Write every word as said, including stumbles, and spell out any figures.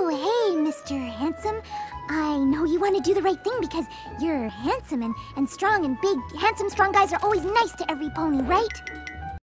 Oh, hey, Mister Handsome. I know you want to do the right thing because you're handsome and, and strong, and big, handsome, strong guys are always nice to every pony, right?